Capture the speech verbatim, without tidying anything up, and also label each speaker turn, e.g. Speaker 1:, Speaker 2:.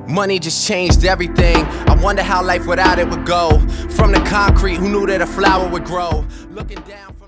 Speaker 1: Money just changed everything. I wonder how life without it would go. From the concrete, who knew that a flower would grow? Looking down